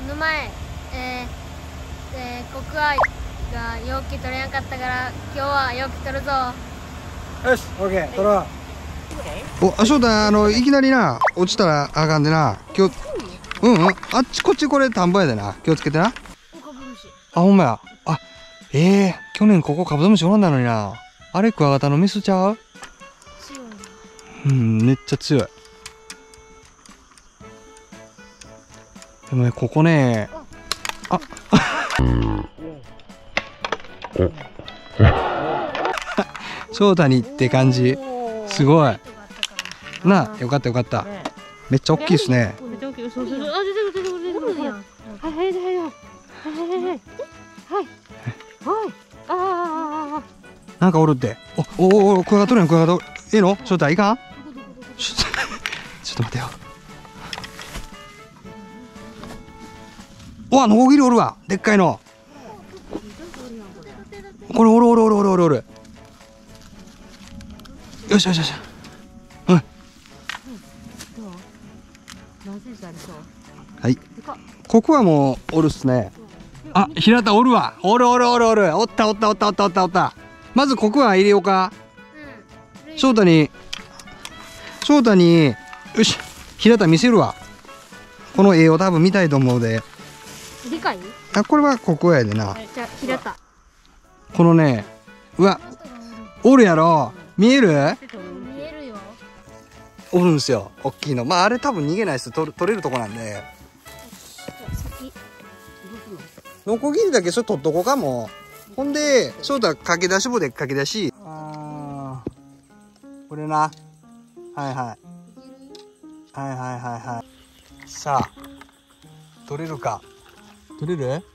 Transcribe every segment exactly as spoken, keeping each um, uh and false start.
の前、えーえー、国愛が容器取れなかったから今日は容器取るぞ。 よし、オッケー、取ろう。お、あ、翔太、あの、いきなりな、落ちたらあかんでな。今日、うんうん、あっちこっちこれ田んぼやでな。気をつけてな。あ、ほんまや。あ、ええー、去年ここカブトムシおらんだのにな。あれクワガタのメスちゃう？ 強いな。 うん、めっちゃ強い。でもね、ここね、あ、翔太にって感じ。すごい。なあ、よかったよかった。めっちゃ大きいですね。 めっちゃ大きい。そうそうそう。あ、出てくる出てくる出てくる。はいはいはいはいはいはいはいはいはい。ああ。 なんかおるって。お、おお、クワガタ取れん、クワガタ。ええの？翔太いかん？ちょっと、ちょっと待てよ。うわ、ノコギリおるわ。でっかいの。これおるおるおるおるおるおる。よしよしよし。うん。はい。ここはもうおるっすね。あ、平田おるわ。おるおるおるおる。おったおったおったおったおったおった。まずここは入れようか。うん。翔太に。翔太に。よし。平田見せるわ。この絵を多分見たいと思うで。 理解？ あ、これはここやでな。 じゃあ平田。 このね。うわ。おるやろ。見える？ 見えるよ。 おるんすよ。大きいの。まああれ多分逃げないです。取る取れるとこなんで。ノコギリだけそれ取っとこうかも。ほんで、翔太駆け出し棒で駆け出し。ああ。これな。はいはい。はいはいはいはい。さあ。取れるか。取れる？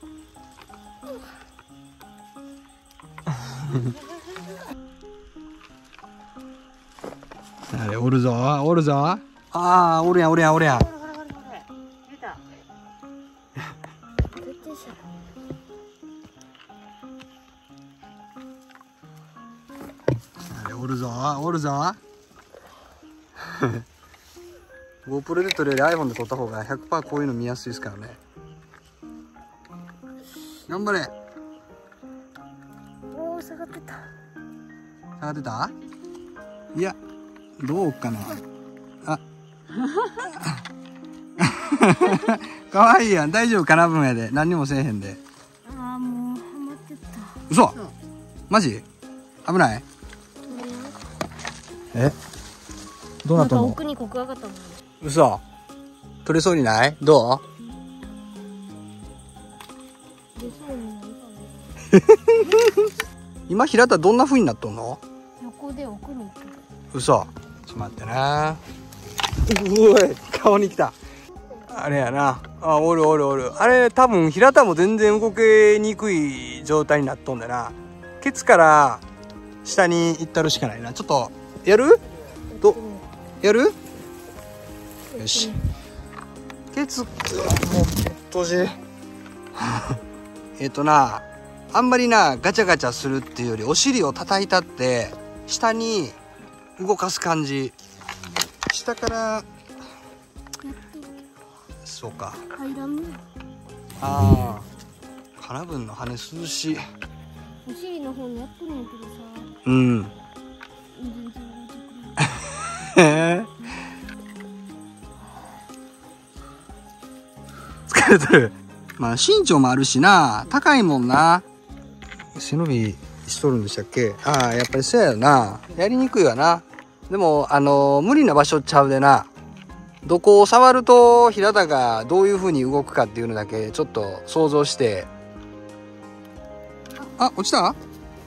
あれおるぞおるぞ。ああ、おるやんおるやんおるやん。あれおるぞおるぞ。GoPro で撮るより iPhone で撮った方が ひゃくパーセント こういうの見やすいですからね。頑張れ。 おお、下がってた。 下がってた？いや、どうかな。あ。かわいいやん。大丈夫かな分やで。何にもせえへんで。 ああ、もうハマってた。 嘘？マジ？危ない？え？どうなったの？ 奥にここ上がったもんね。 嘘？取れそうにない？どう？ 出そうにないかね。 今平田どんな風になっとんの？ 横で奥に行く。 嘘？ちょっと待ってな。うおい、顔に来た。あれやな。あ、おるおるおる。あれ多分平田も全然動けにくい状態になっとんだな。ケツから下に行ったるしかないな。ちょっとやる？どやる？よし。ケツもう閉じ。えっとな、あんまりなガチャガチャするっていうよりお尻を叩いたって下に動かす感じ。下からそうか。 入らんね。 ああ、カナブンの羽涼しい。 お尻の方にやっとるんやけどさ。 うん。 全然動いてくへえ。疲れてる。まあ身長もあるしな、高いもんな。背伸びしとるんでしたっけ？ああ、やっぱりそうやよな。やりにくいわな。でもあのー、無理な場所ちゃうでな。どこを触ると平田がどういう風に動くかっていうのだけちょっと想像して。あ、落ちた？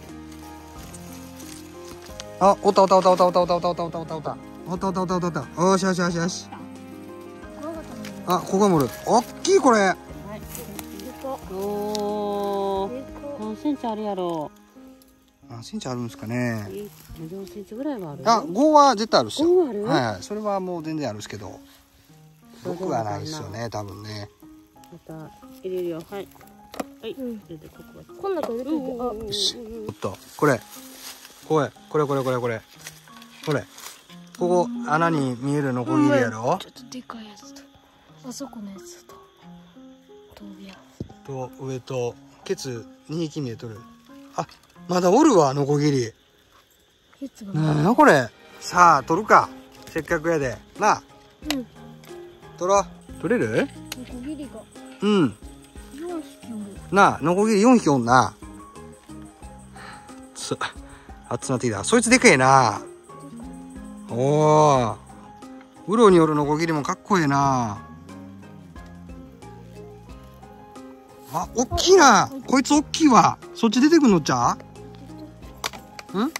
あ、おったおったおったおったおったおったおったおったおったおったおったおったおったおったおったおった。よしよしよしよし。あ、ここもおる。おっきいこれ。 おお。何センチあるやろう。何センチあるんですかね。 よんセンチぐらいはある。 あ、ごは絶対あるっすよ。 ごある？ はいはい、それはもう全然あるっすけど。ろくはないっすよね、多分ね。 また入れるよ。はい。はい。入れてここ。 こんなと入れといて。あ、 よし。おっと、これ。これ、これこれこれこれ。これ。ここ穴に見えるノコギリやろ。 ちょっとでかいやつと。あそこのやつと。 と上とケツにひき見えとる。あ、まだおるわ、ノコギリ。なんやこれ。さあ取るか、せっかくやでなあ。うん、取ろう。取れる？ノコギリがうんよんひきおるなあ。ノコギリよんひきおんな。つ熱なってきた。そいつでかいな。おお、ウロによるノコギリもかっこいいな。あ、おっきいな。こいつおっきいわ。そっち出てくんのっちゃう？ん？うんうんうん、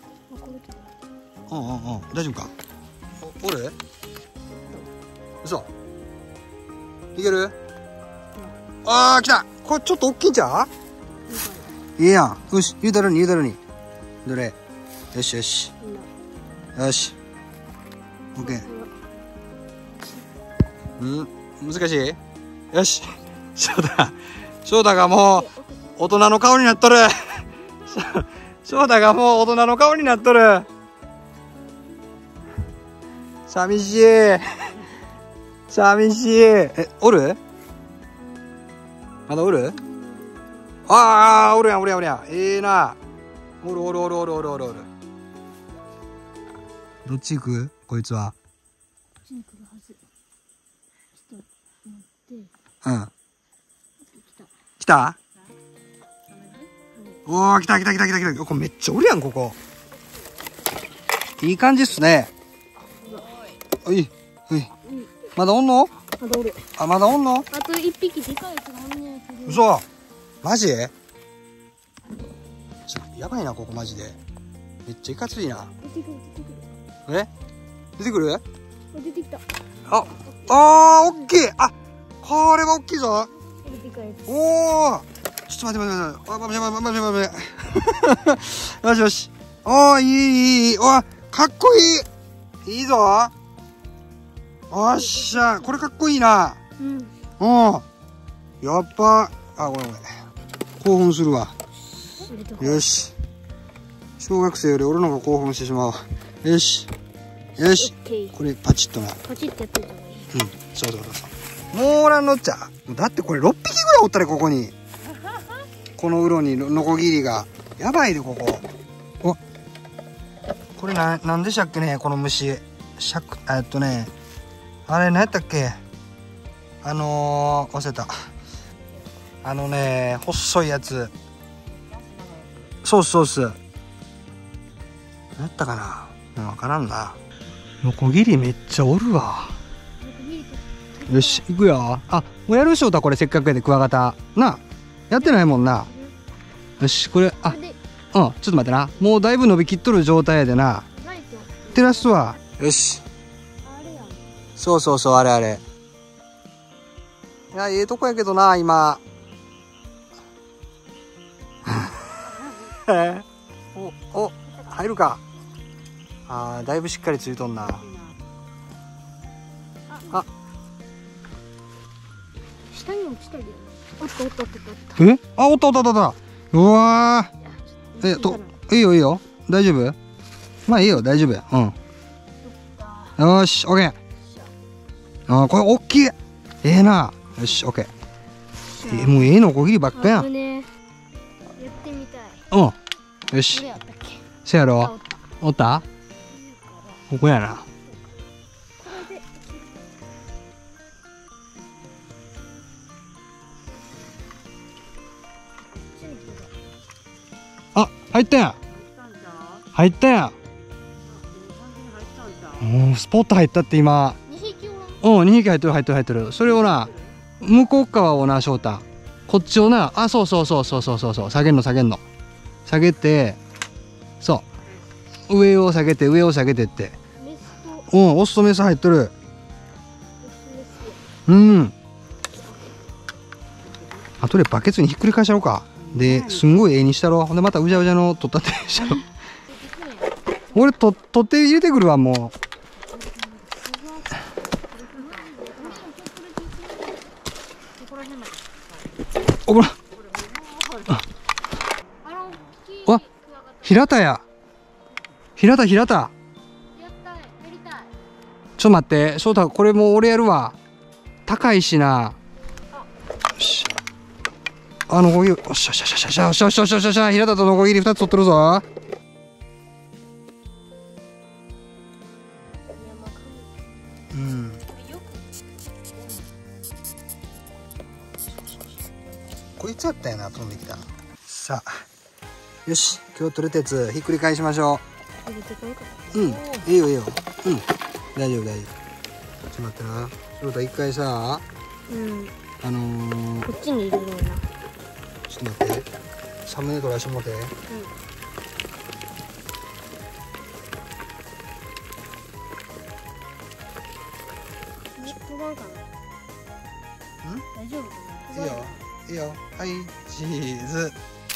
大丈夫か？お、おる？嘘？いける？あー、来た。これちょっとおっきいんちゃう？いいやん。よし、言うたるに言うたるに。どれ？よしよし。よし。オッケー。うん、難しい？よし。翔太。翔太がもう大人の顔になっとる。翔太がもう大人の顔になっとる。寂しい。寂しい。え、おる？まだおる？ああ、おるやんおるやんおるやん。ええな。おるおるおるおるおるおるおる。どっち行く？こいつは。こっちに来るはず。ちょっと待って。うん。来た？おお、来た来た来た来た来た。これめっちゃおるやん、ここ。いい感じっすね。おい、おい。まだおんの？まだおる。あ、まだおんの？ あと一匹でかいやつがおんねんけど。 嘘。マジ？ちょ、やばいな、ここマジで。めっちゃいかついな。出てくる、出てくる。え？出てくる？出てきた。あ、あー、おっきい。あ、これはおっきいぞ。おお、ちょっと待って待って待って。あ、待って待って待って待って。よしよし。おー、いいいいいい。おー、かっこいい。いいぞ。おっしゃ、これかっこいいな。うん。おー、やっぱ。あ、ごめんごめん。興奮するわ。よし。小学生より俺の方が興奮してしまう。よし。よし。これパチッとな。パチッとやってた方がいい。うん、そうそうそうそう。もうおらんのっちゃ。だってこれろっぴきぐらいおったね、ここに。このうろにノコギリが。やばいで、ここ。お。これな、なんでしたっけね、この虫。しゃく、えっとね。あれ、何やったっけ。あのー、忘れた。あのね、細いやつ。そうそうっす。何やったかな。わからんな。ノコギリめっちゃおるわ。よし、行くよ。あ、もうやるしょうた、これせっかくやで、クワガタ。なあ、やってないもんな。よし、これ、あ、うん、ちょっと待ってな。もうだいぶ伸びきっとる状態やでな。照らすわ。よし。そうそうそう、あれあれ。いや、ええとこやけどな、今。お、お、入るか。あー、だいぶしっかりついとんな。あ、下に落ちたり。おっとおっとおっとおっと。え？あ、おったおったおった。うわー。え、と、いいよいいよ。大丈夫？まあいいよ、大丈夫や。うん。よーし、オッケー。あー、これ大きい。ええな。よし、オッケー。え、もうええのこぎりばっかやん。やってみたい。うん。よし。せやろ。おった？ここやな。あ、入ったやん。入ったやん。もうスポット入ったって今。うん、にひき入ってる入ってる入ってる。それをな、向こう側をな、翔太。こっちをな、あ、そうそうそうそうそうそうそう、下げんの下げんの。下げて、そう。上を下げて上を下げてって。うん、オスとメス入ってる。うん。あとでバケツにひっくり返しちゃおうか。で、すんごい絵にしたろ。ほんでまたうじゃうじゃの取ったってしちゃろ。俺と取って入れてくるわ、もう。おこら。わ、平田や。平田平田。ちょっと待って、翔太、これもう俺やるわ。高いしな。よし。 あ、ノコギリ、おっしゃしゃしゃしゃしゃしゃしゃしゃしゃしゃ、平田とノコギリふたつ取ってるぞ。うん。こいつやったよな、飛んできた。さあ、よし、今日取れたやつひっくり返しましょう。うん、いいよいいよ。うん、大丈夫大丈夫。ちょっと待ってな。そうだ、一回さ、 うん、 あのー、 こっちに入れるよな。 ちょっと待って、サムネ取らしてもらって。うん。 飛ばんかな。 うん？ 大丈夫かな。 いいよ、いいよ。はい、チーズ。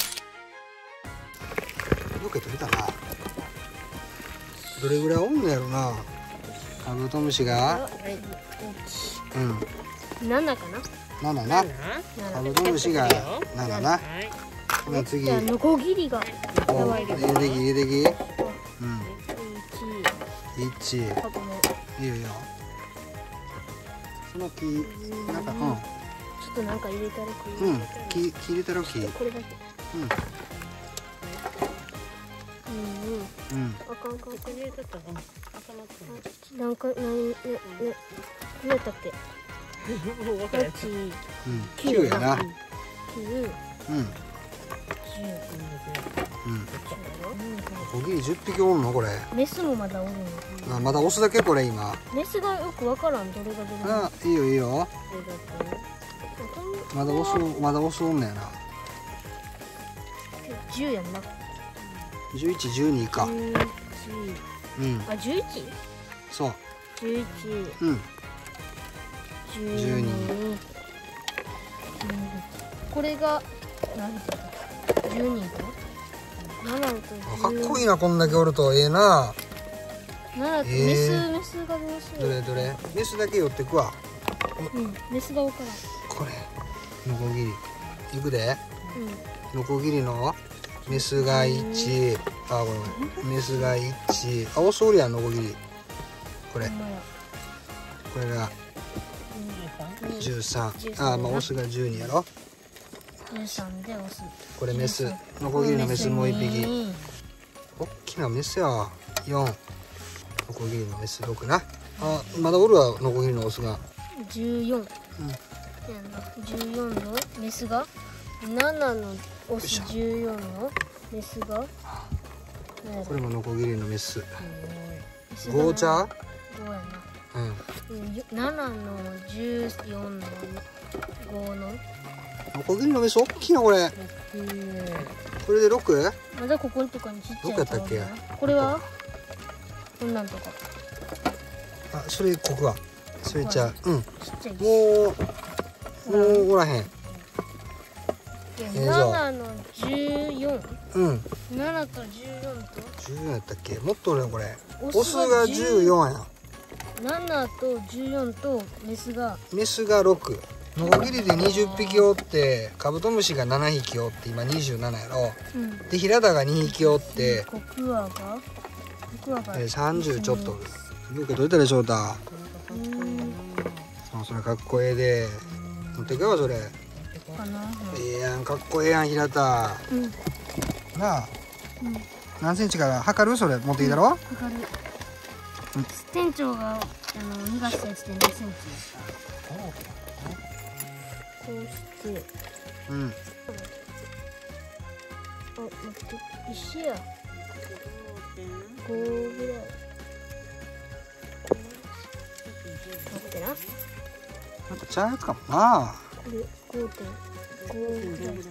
ロケ取れたな。どれぐらいおんのやろな。カブトムシが。うん。 七かな。 七な。カブトムシが七な。ほな次。 じゃあノコギリが。 入れてき入れてき。うん。一。いいよいいよ。その木なんかうん。ちょっとなんか入れたら木。うん。木木入れたら木。 これだけ。うん。うん。あかんかんかん。なんか何ねねどうやったっけ？八。うん。 九やな。 九。うん。 うん。小切り十匹おんのこれ。 メスもまだおるの。 あ、まだオスだけこれ今。 メスがよくわからんどれが出る。 あ、いいよいいよ。まだオスまだオスおんのやな。 十やんな。 十一十二か。うん。 あ、十一？ そう。 十一。 うん。 十二。これが何だった？十二か？七と。 かっこいいな、こんだけおるとええな。 七とメスメスがメス。 どれどれ？メスだけ寄ってくわ。 うん、メスがおからん。 これノコギリ。いくで。うん。ノコギリのメスが一。あ、ごめん。メスが一。あ、オスおるやんノコギリ。これ。これが十三。あ、まあオスが十二やろ。 十三でオス。 これメス。ノコギリのメスもう一匹。おっきなメスや。四。ノコギリのメス六な。あ、まだおるわノコギリのオスが。 十四。うん。十四のメスが七のオス十四のメスが。 これもノコギリのメス。ゴーチャー？ ゴーやな。 うん。七の十四の五の。 ノコギリのメス大きいなこれ。これで六？ まだここのとこにちっちゃい。 六やったっけ？ これは？こんなんとか。 あ、それここは。それじゃあ、うん。 ちっちゃい。 もうもうおらへん。 七の十四。 うん。 七と十四と。 十四やったっけ？もっとおるよこれ。オスが十四や。 七と十四とメスが。 メスが六。ノコギリで二十匹おって、カブトムシが七匹おって今二十七やろ。うん、で平田が二匹おって。 コクワが。コクワが。 三十ちょっとおる。よく取れたでしょうた。うん。それかっこええで。持ってけよそれ。かな。ええやん、かっこええやん平田。うん。なあ。うん。何センチから測るそれ持ってきたろ。うん、測る。 うん、店長があの逃がしたやつで何センチ。こうして。うん。あ、待って、石や。五ぐらい。待ってな。 なんかちゃうやつかもな。 これ五点五ぐらい。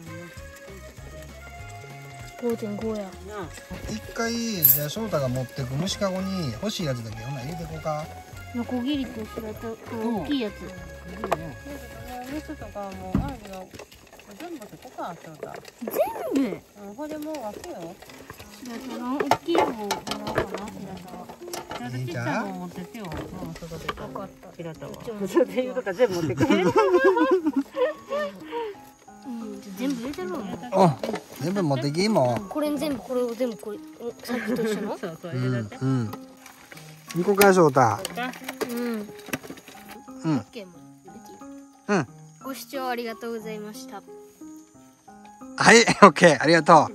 五点五や。 一回じゃあ翔太が持ってく虫かごに欲しいやつだけほな入れてこうか。 ノコギリと白と大きいやつ。 メスとかもあるよ。全部そこか翔太。 全部。 うん、これも分けよ。 白との大きい方もらおうかな。白とは。 ちっちゃい方持ってってよ。うん、外で。分かった。白とは。 そうって言うとか全部持ってくれ。全部入れてるの。 あ、全部持ってきもう。 これ全部これを全部これさっきと一緒の。 そうそう入れて。 うん。行こうか翔太。 うん。うん。うん。ご視聴ありがとうございました。 はい、オッケー、ありがとう。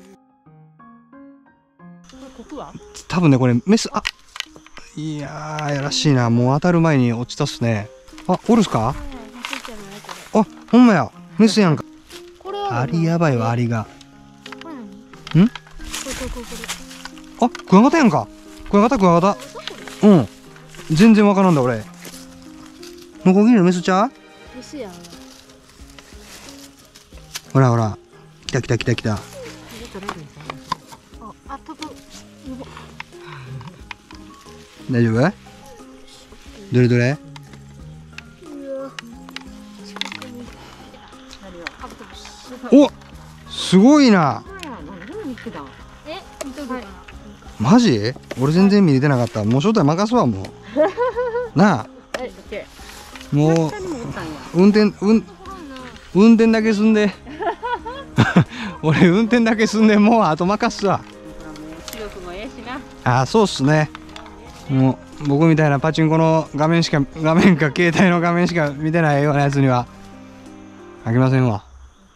ここは多分ね、これメス、あ、いやー、やらしいな。もう当たる前に落ちたっすね。あ、おるっすか？あ、ほんまや。メスやんか。アリやばいわ、アリが。 これ何？ ん？ これこれこれこあ、クワガタやんか。クワガタ、クワガタ。うん。全然わからんだ、俺。ノコギリのメスちゃう？ れ。メスやん。 ほらほら。来た来た来た来た。 あ、あ、とと。 大丈夫？どれどれ？ うわ。 お、すごいな。 え、見とるかな。 マジ？俺全然見れてなかった。もう正体任すわ、もう。なあ。もう運転運運転だけ済んで。俺運転だけ済んで、もうあと任すわ。ああ、そうっすね。もう僕みたいなパチンコの画面しか画面か携帯の画面しか見てないようなやつにはあきませんわ。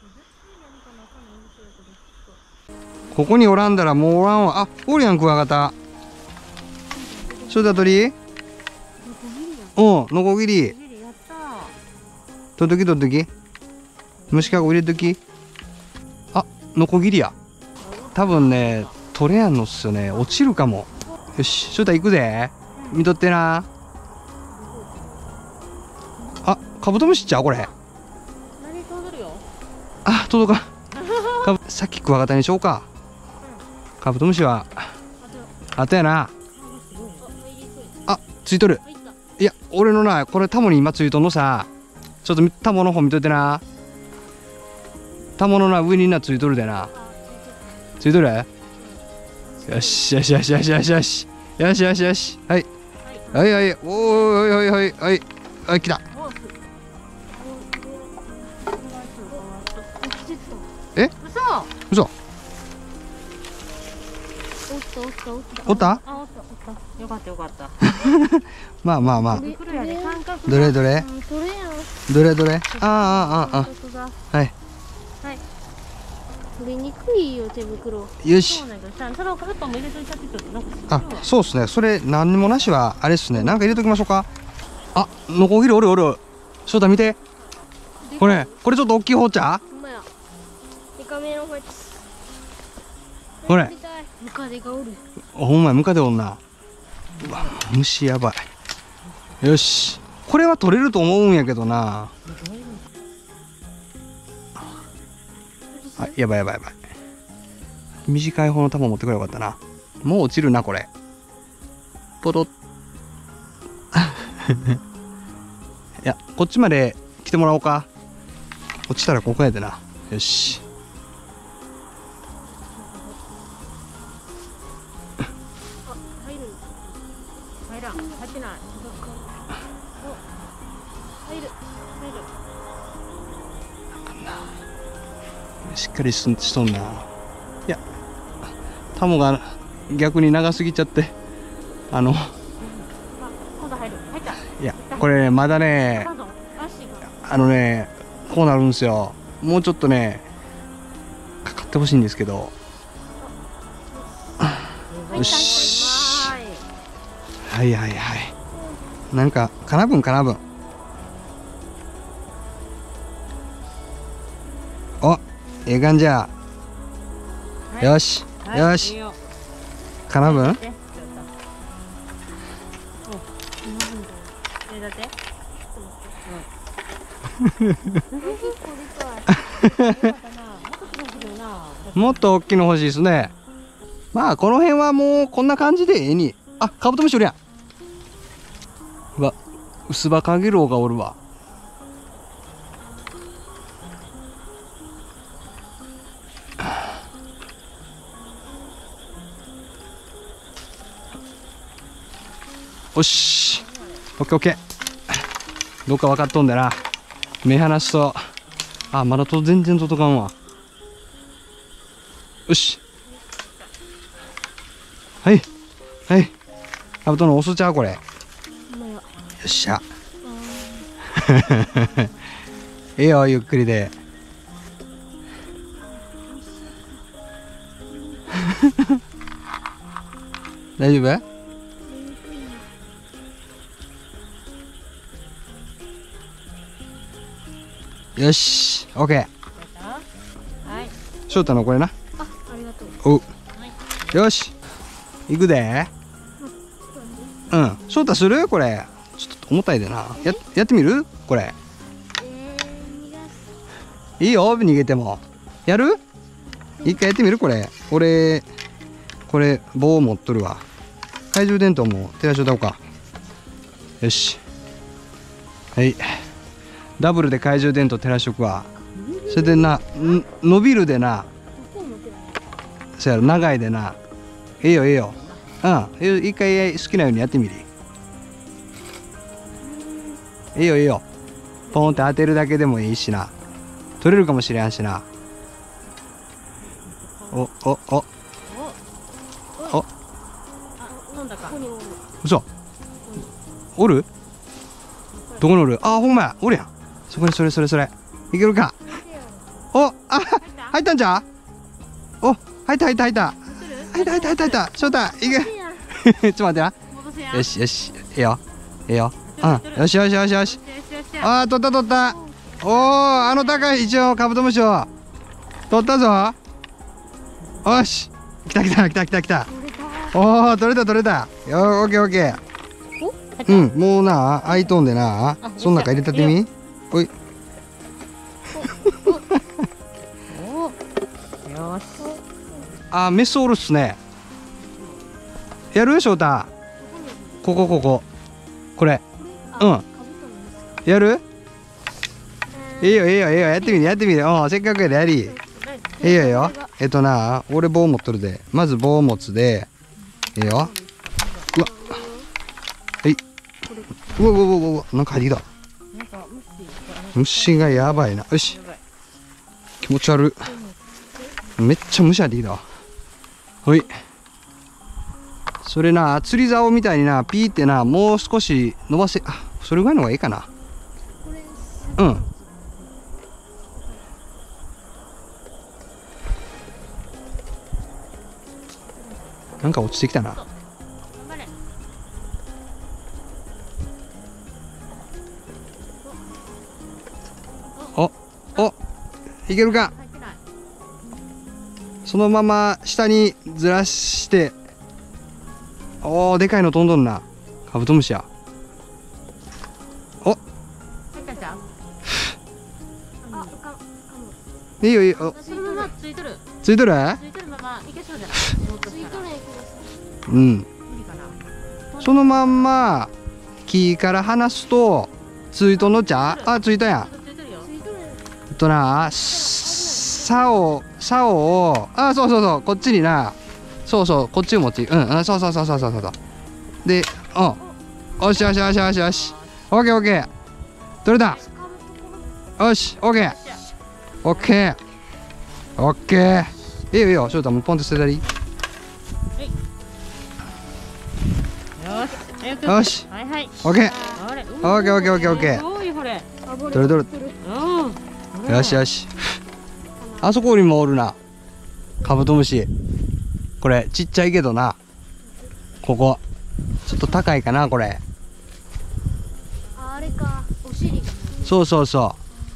ここにおらんだらもうおらんわ。あ、おるやん、クワガタ。それだとり？うん、ノコギリ。取っとき取っとき。虫かご入れとき。あ、ノコギリや。多分ね、取れやんのっすよね。落ちるかも。よし、翔太行くぜ。見とってな。あ、カブトムシちゃうこれ。 何飛んでるよ。 あ、届かん。かぶさっきクワガタにしようか。カブトムシはあとやな。あ、ついとる。いや、俺のな、これタモに今ついとんのさ。ちょっとタモの方見といてな。タモのな、上になついとるでな。ついとる？よしよしよしよしよしよしよしよしよし。はい。はいはい。おーおいおいおいおい。はい、来た。え？嘘。おった？ あ、おった、おった。よかったよかった。 まあまあまあ。 どれどれ？どれどれ？ああああああ。はい。 取りにくいよ、手袋。 よし。あ、そうっすね。それ何にもなしはあれっすね。なんか入れときましょうか。あ、ノコギリおるおる。翔太見て。これこれちょっと大きい方ちゃう？ ほんまや。デカめの方やつ。 これ。 ムカデがおる。 ほんまや、ムカデおんな。うわ、虫やばい。よし。これは取れると思うんやけどな。あ、やばいやばいやばい。短い方の球持ってこればよかったな。もう落ちるな、これ。ポトッ。いや、こっちまで来てもらおうか。落ちたらここやでな。よし。 入らん、入ってない。入る、入る。 しっかりしとんな。いや、タモが逆に長すぎちゃって、あの、 今度入る、入った。 いや、これね、まだね、あのね、こうなるんですよ。もうちょっとね、かかってほしいんですけど。よし。はいはいはい。なんか、かなぶんかなぶん。お、ええ感じや。よし、よし。かなぶん。もっと大きいの欲しいですね。まあこの辺はもうこんな感じでええに。あ、カブトムシおるやん。うわ、ウスバカゲロウがおるわ。よし、オッケーオッケー。どっか分かっとんだな。目離すと、あ、まだと全然届かんわ。よし。はい。はい。カブトのオスちゃうこれ。よっしゃ。ええよ、ゆっくりで。 大丈夫？よし、オッケー。 はい。 翔太のこれな。 あ、ありがとう。 おう。よし。行くで。うん。翔太する？これ。ちょっと重たいでな。や、やってみる？これ。 えー、逃がす。 いいよ、逃げても。やる？一回やってみる？これ。俺、これ、棒持っとるわ。懐中電灯も照らしといたおうか。よし。はい。ダブルで懐中電灯照らしとくわ。それでな、ん伸びるでな。そやろ、長いでな。ええよ、ええよ。うん。一回好きなようにやってみり。ええよ、ええよ。ポンって当てるだけでもいいしな。取れるかもしれんしな。お、お、お。お。 飲んだか。 嘘。おる？どこにおる？あ、ほんまや。おるやん。そこにそれそれそれ。いけるか。お、あ、入ったんじゃ？お、入った入った入った。入った入った入った入った。翔太、いけ。ちょっと待ってな。よしよし。ええよ。ええよ。うん。よしよしよしよし。あー、取った取った。おー、あの高い一応カブトムシを取ったぞ。よし。来た来た来た来た来た。おー、取れた取れた。よー、オッケーオッケー。うん、もうな、開いとんでな。その中入れたってみ。おい。 よし。 あ、メスおるっすね。やる？翔太。ここここ。これ。うん。やる？ええよええよええよ、やってみるやってみる。うん、せっかくやでやり。ええよええよ。えっとな、俺棒持っとるで。まず棒持つで。ええよ。うわ。はい。うわうわうわうわ、なんか入ってきた。虫がやばいな。よし。気持ち悪い。めっちゃ虫入ってきたわ。ほい。それな、釣り竿みたいにな、ピーってな、もう少し伸ばせ、あ、それぐらいの方がいいかな。うん。なんか落ちてきたな。お、お、いけるか。そのまま下にずらして。おー、でかいの飛んどんな。カブトムシや。お。いいよいいよ。 そのままついとる。 ついとる？ ついとるままいけそうじゃない？ うん。 無理かな。 そのまんま木から離すとついとんのちゃう？あ、ついたやん。 ついとるよ。 えっとな、竿竿を、あ、そうそうそう、こっちにな、そうそう、こっちを持って、うん、うん、そうそうそうそうそうそう。で、うん、よしよしよしよしよし、オッケーオッケー、取れた。よし、オッケー、オッケー、オッケー。いいよいいよ、翔太もうポンと捨てたり。よし、 はいはい。 オッケー、 あれ、 オッケーオッケーオッケーオッケすごいこれ。 ー。どれどれ。 うん。 よしよし。あそこにもおるな。カブトムシ。これちっちゃいけどな。ここ。ちょっと高いかなこれ。 あ、あれか、お尻。 そうそうそう。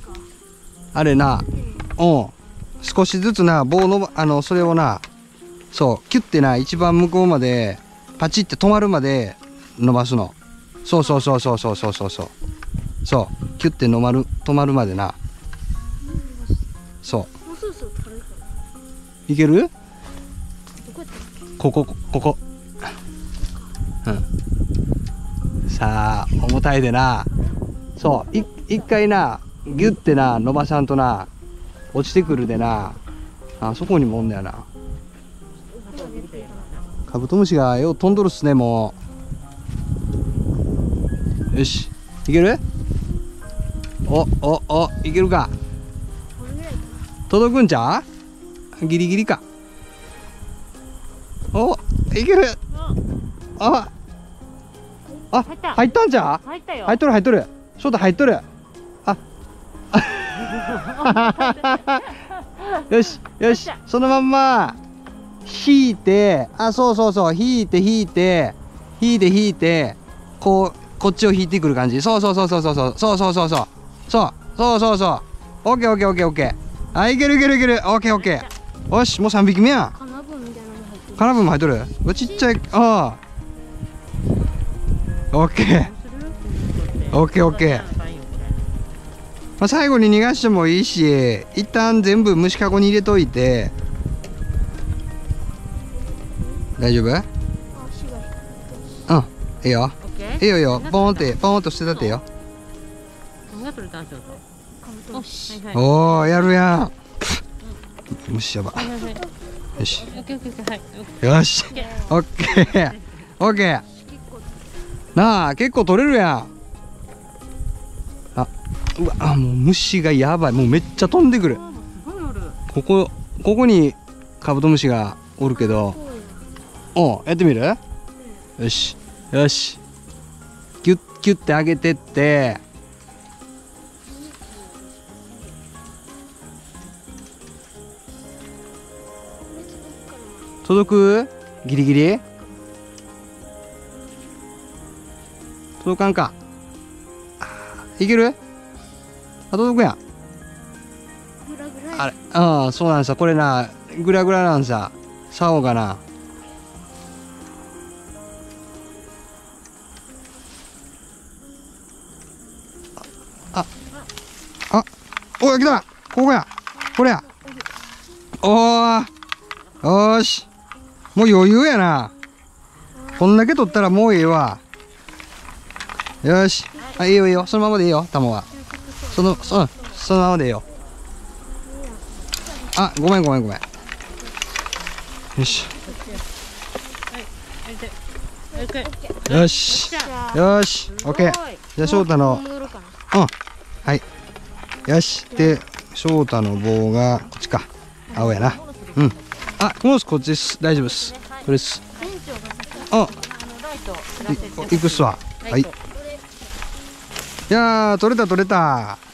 あれな。うん。少しずつな棒のあのそれをな。そうキュッてな一番向こうまでパチって止まるまで伸ばすの。そうそうそうそうそうそうそうそう。そうキュッて止まる止まるまでな。そう。 もうそろそろ取れるかな。 いける？ どこやったっけ？ ここここ。うん。さあ重たいでな。そうい一回なギュッてな伸ばさんとな落ちてくるでな。あそこにもおんだよな。カブトムシがよう飛んどるっすねもう。よしいける？おおおいけるか。 これぐらいかな。 届くんちゃう？ギリギリか。おいける。ああ入った入ったんちゃう？ 入ったよ。 入っとる入っとる。翔太入っとる。あよしよしそのまんま引いて、あ、そうそうそう、引いて引いて引いて引いて、こうこっちを引いてくる感じ。そうそうそうそうそうそうそうそうそうそうそうそうそうそう。オッケーオッケーオッケーオッケー。あ、いけるいけるいける。オッケーオッケー。よし、もうさんびきめやん。 カナブンみたいなの入ってる。 カナブンも入っとる。うわ、ちっちゃい。ああ、オッケーオッケーオッケー。まあ、最後に逃がしてもいいし、一旦全部虫かごに入れといて。大丈夫？ 足がうん、いいよ。 オッケー。 いいよいいよ。ポンってポンとしてたってよ。 何が取れたんちょっと。 カブトムシ。 はいはい。 おお、やるやん。虫やば。 はいはいはい。 よし。 オッケーオッケーオッケー、はい。 よし。オッケー。オッケー。なあ、結構取れるやん。あ、うわ、あ、もう虫がやばい。もうめっちゃ飛んでくる。 すごいおる。 ここ、ここにカブトムシがおるけど。おう、やってみる？よし。よし。ギュッギュッて上げてって。届く？ギリギリ？届かんか。いける？あ、届くやん。 グラグラ。 あれ、ああ、そうなんさ。これな、グラグラなんさ。竿がな。あ、あ、おい、来た。ここや。これや。おー。よーし。もう余裕やな。こんだけ取ったらもういいわ。よし。あ、いいよいいよ。そのままでいいよ、タモは。その、そ、そのままでいいよ。あ、ごめんごめんごめん。よし。よし。よし。オッケー。じゃあ翔太の、うん。はい。よし。で、翔太の棒がこっちか。青やな。うん。あ、もうこっちです。大丈夫です。これです。あ、い、いくっすわ。はい。いやー、取れた取れた。